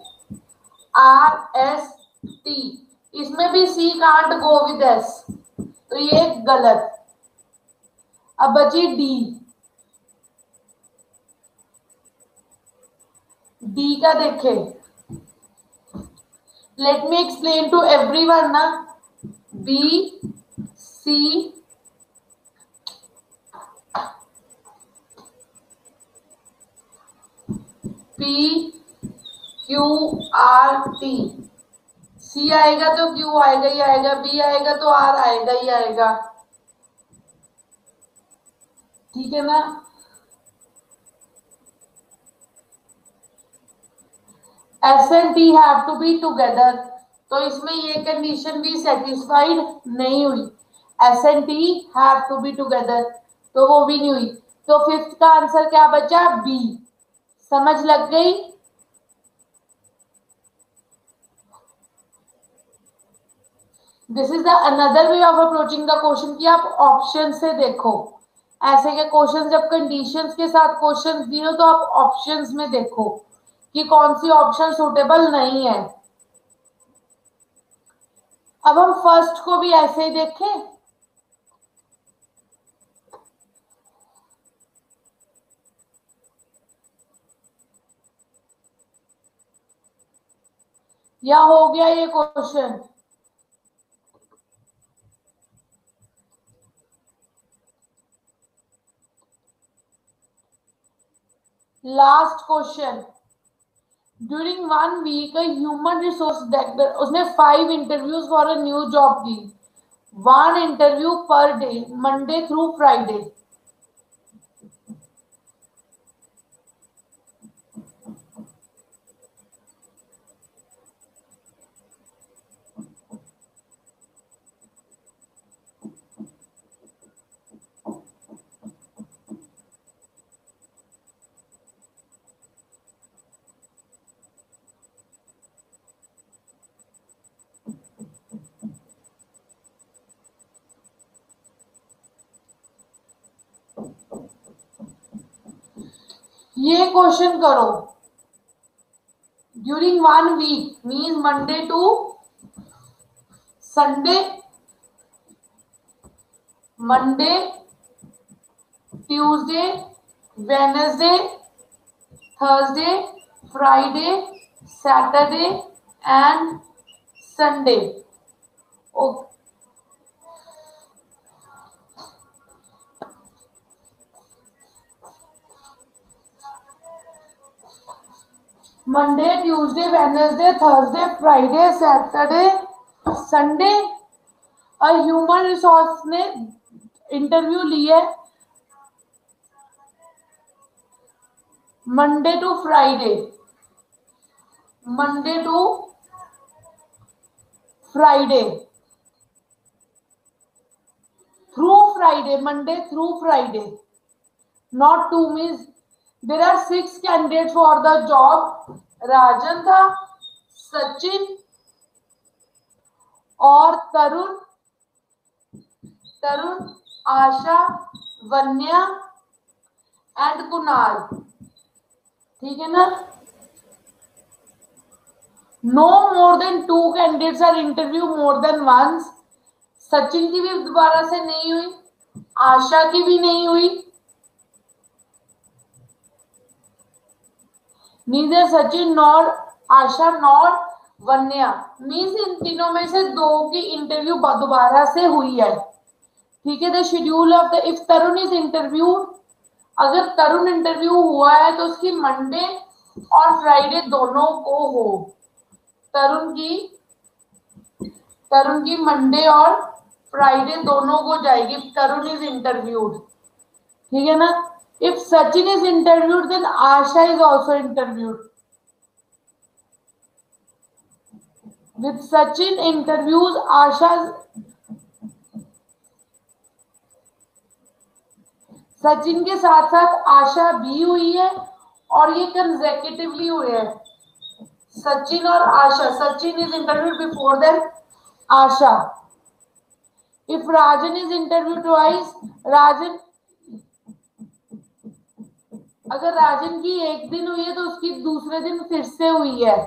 R S T, इसमें भी C can't go with S, तो ये गलत। अब बची डी, डी का देखें, let me explain to everyone ना। B C P Q R T, C आएगा तो क्यू आएगा ही आएगा, बी आएगा तो आर आएगा ही आएगा, ठीक है ना? S and T have to be together, तो इसमें ये कंडीशन भी सेटिस्फाइड नहीं हुई। S and T have to be together, तो वो भी नहीं हुई, तो फिफ्थ का आंसर क्या बचा? बी। समझ लग गई? This is the another way of approaching the question, कि आप ऑप्शन से देखो। ऐसे के क्वेश्चन जब कंडीशंस के साथ क्वेश्चन दिए हो, तो आप ऑप्शंस में देखो कि कौन सी ऑप्शन सुटेबल नहीं है। अब हम फर्स्ट को भी ऐसे ही देखें, या हो गया ये question? Last question, during 1 week human resource director, उसने 5 interviews for a new job दी, 1 interview per day, Monday through Friday. ये क्वेश्चन करो during 1 week means Monday to Sunday, Monday, Tuesday, Wednesday, Thursday, Friday, Saturday and Sunday. Okay, Monday, Tuesday, Wednesday, Thursday, Friday, Saturday, Sunday. और human resource ने interview लिए Monday to Friday, Monday to Friday, through Friday, Monday through Friday, not to means there are 6 candidate for the job. Rajan था, सचिन और तरुण, आशा, वन्या and Kunal. ठीक है ना. No more than 2 candidates are interview more than once. Sachin की भी दोबारा से नहीं हुई, आशा की भी नहीं हुई. Neither Sachin nor Asha nor Vanya means इन तीनों में से 2 की इंटरव्यू दोबारा से हुई है. ठीक है. The schedule of the if Tarun is interview, अगर तरुण इंटरव्यू हुआ है तो उसकी मंडे और फ्राइडे दोनों को हो. तरुण की मंडे और फ्राइडे दोनों को जाएगी. Tarun is interviewed. ठीक है ना. If Sachin is interviewed then Asha is also interviewed. With Sachin interviews Asha, Sachin के साथ साथ आशा भी हुई है और ये कंसेक्यूटिवली हुए हैं. सचिन और Asha, Sachin is interviewed before then Asha. If Rajan is interview twice, Rajan, अगर राजन की एक दिन हुई है तो उसकी दूसरे दिन फिर से हुई है.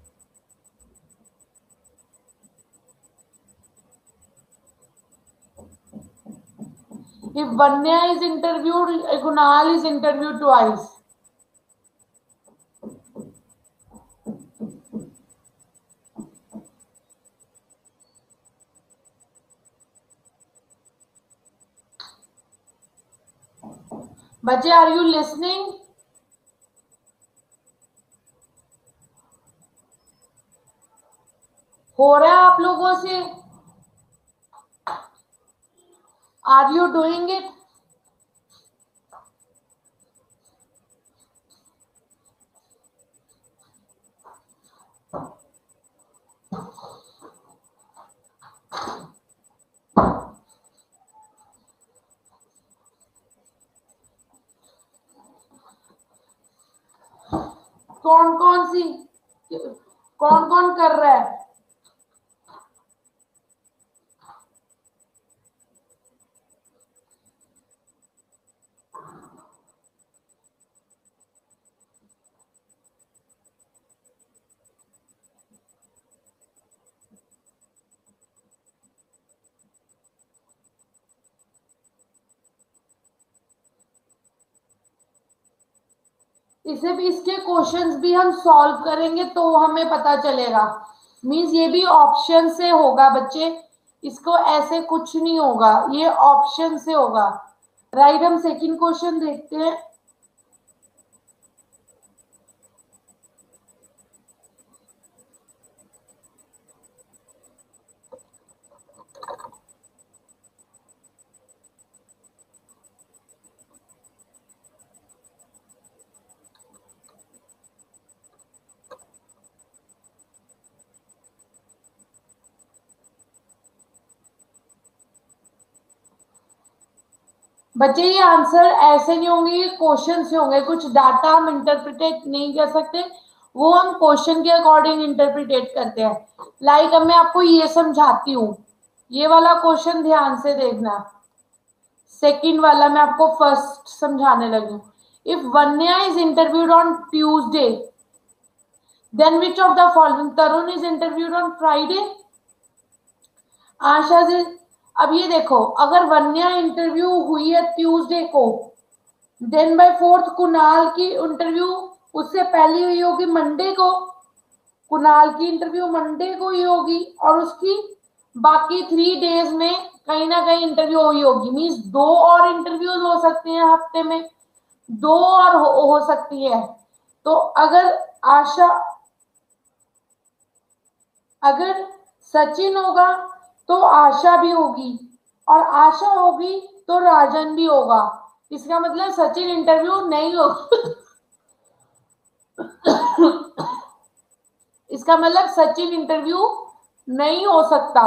If Vanya is interviewed, Kunal is interviewed twice. बच्चे, are you listening? हो रहा है आप लोगों से? Are you doing it? कौन कौन कर रहा है? इसे भी, इसके क्वेश्चंस भी हम सॉल्व करेंगे तो हमें पता चलेगा. मींस ये भी ऑप्शन से होगा बच्चे, इसको ऐसे कुछ नहीं होगा, ये ऑप्शन से होगा. राइट. हम सेकंड क्वेश्चन देखते हैं. बच्चे ये आंसर ऐसे नहीं होंगे, ये क्वेश्चन से होंगे. कुछ डाटा हम इंटरप्रिटेट नहीं कर सकते, वो हम क्वेश्चन के अकॉर्डिंग इंटरप्रिटेट करते हैं. लाइक अब मैं आपको ये समझाती हूँ, ये वाला क्वेश्चन ध्यान से देखना. सेकंड वाला मैं आपको फर्स्ट समझाने लगी हूँ. If Vanya is interviewed on Tuesday, then which of the following? Tarun is interviewed on Friday. आशा से, अब ये देखो, अगर वन्या इंटरव्यू हुई है ट्यूसडे को, देन बाय फोर्थ कुणाल की इंटरव्यू उससे पहले हुई होगी मंडे को, कुणाल की इंटरव्यू मंडे को ही होगी, और उसकी बाकी 3 डेज में कहीं ना कहीं इंटरव्यू हुई होगी। मींस 2 और इंटरव्यूज हो सकते हैं हफ्ते में, 2 और हो सकती है। तो अगर सचिन होगा तो आशा भी होगी, और आशा होगी तो राजन भी होगा। इसका मतलब सचिन इंटरव्यू नहीं होगा। इसका मतलब सचिन इंटरव्यू नहीं हो सकता।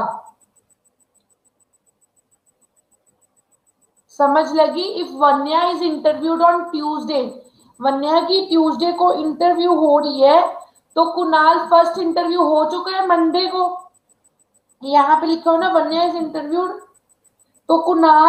समझ लगी? If Vanya is interviewed on Tuesday, Vanya की ट्यूसडे को इंटरव्यू हो रही है, तो कुणाल फर्स्ट इंटरव्यू हो चुका है मंडे को, यहाँ पे लिखा हो ना वन्या इज इंटरव्यूड, तो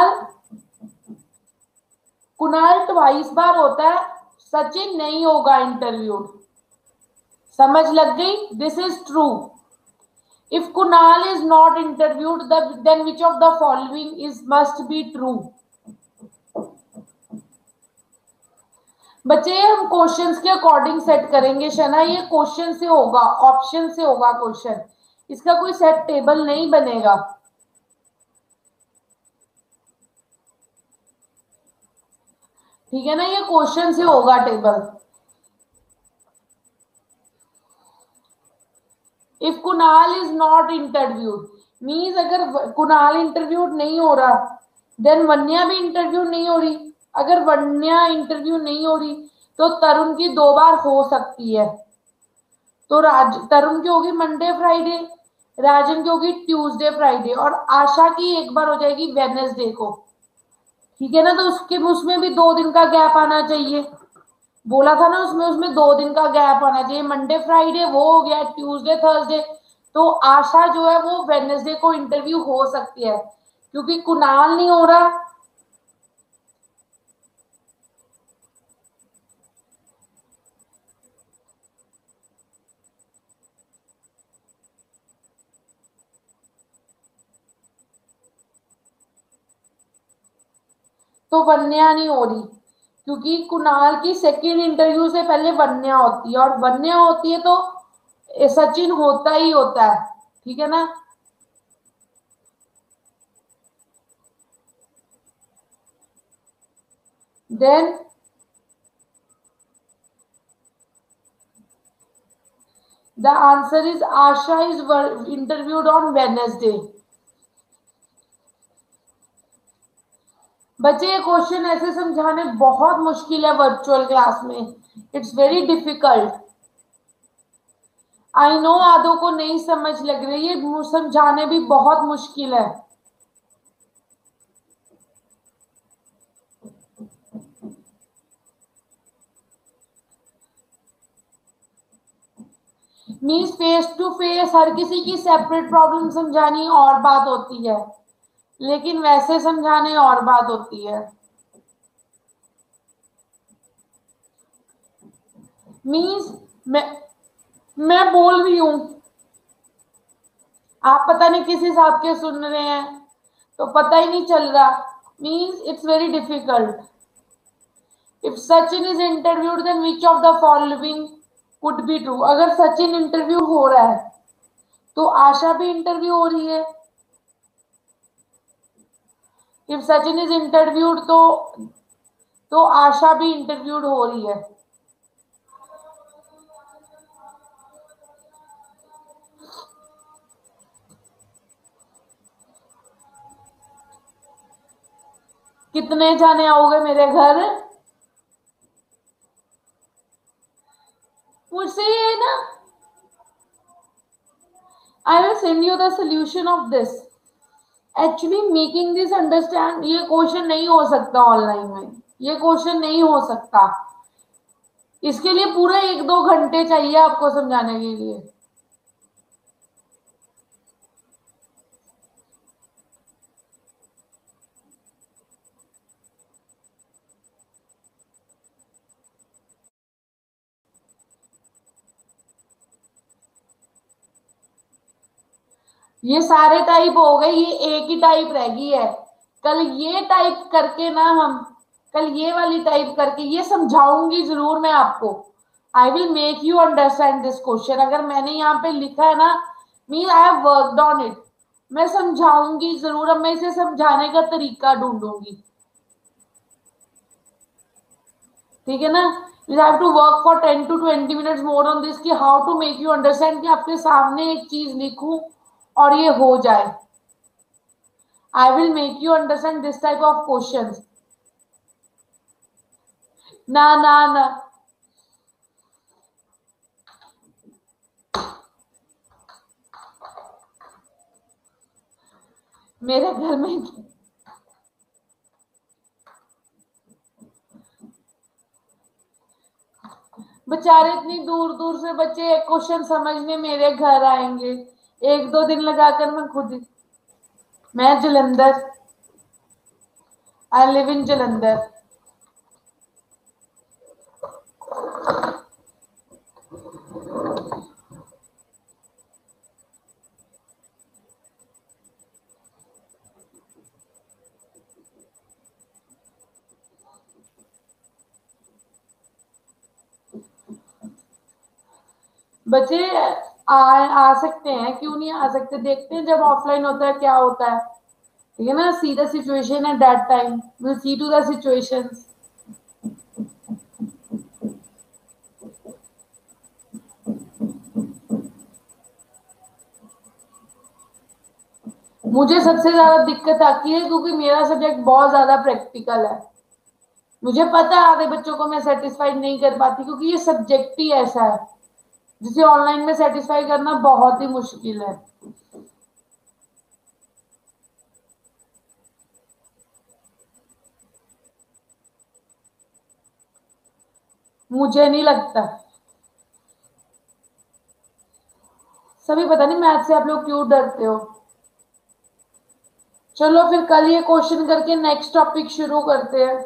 कुणाल ट्वाइस बार होता है, सचिन नहीं होगा इंटरव्यू। समझ लग गई? This is true. If Kunal is not interviewed, then which of the following is must be true? बच्चे हम क्वेश्चंस के अकॉर्डिंग सेट करेंगे शना, ये क्वेश्चन से होगा, ऑप्शन से होगा क्वेश्चन, इसका कोई सेट टेबल नहीं बनेगा। ठीक है ना, ये क्वेश्चन से होगा table. If Kunal is not interviewed means अगर कुणाल इंटरव्यूड नहीं हो रहा, देन वन्या भी इंटरव्यू नहीं हो रही। अगर वन्या इंटरव्यू नहीं हो रही तो तरुण की 2 बार हो सकती है। तो तरुण की होगी मंडे फ्राइडे, राजन की होगी ट्यूसडे फ्राइडे, और आशा की एक बार हो जाएगी वेडनेसडे को। ठीक है ना, तो उसमें भी 2 दिन का गैप आना चाहिए। बोला था ना उसमें 2 दिन का गैप आना चाहिए। मंडे फ्राइडे वो हो गया, ट्यूसडे थर्सडे, तो आशा जो है वो वेडनेसडे को इंटरव्यू हो सकती है, क्योंकि कुणाल नहीं हो रहा। तो वन्या नहीं हो रही, क्योंकि कुणाल की सेकेंड इंटरव्यू से पहले वन्या होती है, और वन्या होती है तो सचिन होता ही होता है। ठीक है ना? Then the answer is Asha is interviewed on Wednesday. बच्चे ये क्वेश्चन ऐसे समझाने बहुत मुश्किल है वर्चुअल क्लास में, it's very difficult. I know आधों को नहीं समझ लग रही है, समझाने भी बहुत मुश्किल है। मीन्स फेस टू फेस हर किसी की सेपरेट प्रॉब्लम समझानी और बात होती है, लेकिन वैसे समझाने और बात होती है। मीन्स मैं बोल रही हूं, आप पता नहीं किस हिसाब के सुन रहे हैं, तो पता ही नहीं चल रहा। Means it's very difficult. If Sachin is interviewed then which of the following could be true? अगर सचिन इंटरव्यू हो रहा है तो आशा भी इंटरव्यू हो रही है। इफ सचिन इज इंटरव्यूड तो आशा भी इंटरव्यूड हो रही है। कितने जाने आओगे मेरे घर? मुझसे ये है ना, I will send you the solution of this. Actually making this understand, ये क्वेश्चन नहीं हो सकता ऑनलाइन में, ये क्वेश्चन नहीं हो सकता। इसके लिए पूरा 1-2 घंटे चाहिए आपको समझाने के लिए। ये सारे टाइप हो गए, ये एक ही टाइप रह गई है। कल ये टाइप करके ना हम, कल ये वाली टाइप करके ये समझाऊंगी जरूर मैं आपको। I will make you understand this question. अगर मैंने यहाँ पे लिखा है ना, mean I have worked on it, मैं समझाऊंगी जरूर। अब मैं इसे समझाने का तरीका ढूंढूंगी, ठीक है ना। You have to work for 10 to 20 minutes more on this, कि how to make you understand, कि आपके सामने एक चीज लिखूं और ये हो जाए। I will make you understand this type of question. ना ना ना, मेरे घर में बेचारे इतनी दूर दूर से बच्चे एक क्वेश्चन समझने मेरे घर आएंगे, 1-2 दिन लगाकर मैं खुद ही। मैं Jalandhar, I live in Jalandhar. बच्चे आ सकते हैं, क्यों नहीं आ सकते, देखते हैं जब ऑफलाइन होता है क्या होता है, ठीक है ना। See the situation at that time, will see to the situations. मुझे सबसे ज्यादा दिक्कत आती है क्योंकि मेरा सब्जेक्ट बहुत ज्यादा प्रैक्टिकल है। मुझे पता है आधे बच्चों को मैं सेटिस्फाइड नहीं कर पाती, क्योंकि ये सब्जेक्ट ही ऐसा है जिसे ऑनलाइन में सेटिस्फाई करना बहुत ही मुश्किल है। मुझे नहीं लगता। सभी पता नहीं मैथ से आप लोग क्यों डरते हो। चलो फिर कल ये क्वेश्चन करके नेक्स्ट टॉपिक शुरू करते हैं।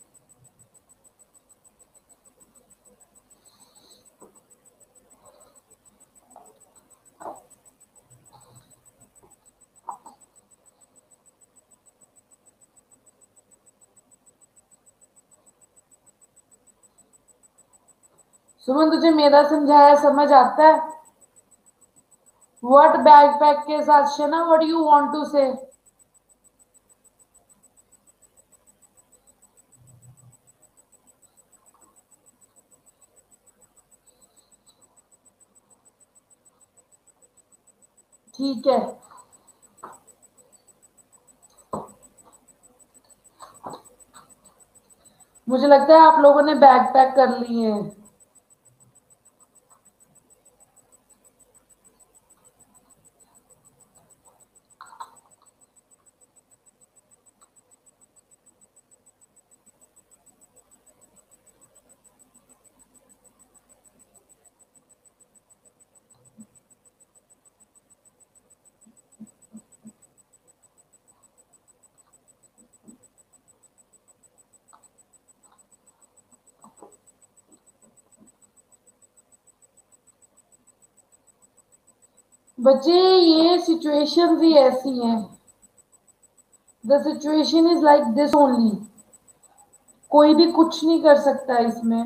सुमन, तुझे मेरा समझाया समझ आता है? व्हाट बैकपैक के साथ शना, what you want to say? ठीक है, मुझे लगता है आप लोगों ने बैग पैक कर लिए हैं। बच्चे ये सिचुएशन भी ऐसी हैं, the situation is like this only, कोई भी कुछ नहीं कर सकता इसमें।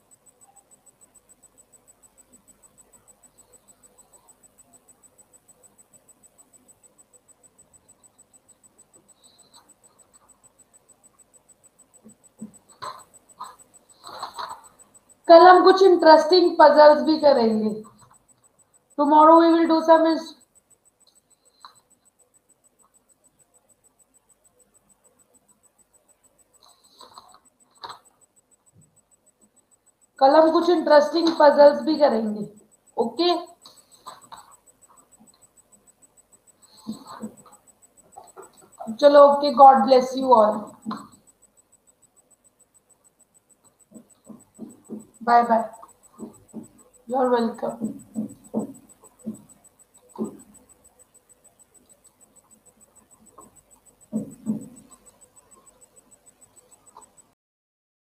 कल हम कुछ इंटरेस्टिंग पजल्स भी करेंगे। Tomorrow we will do some. कल हम कुछ इंटरेस्टिंग पजल्स भी करेंगे। ओके, चलो okay, God bless you all. Bye bye, you are welcome.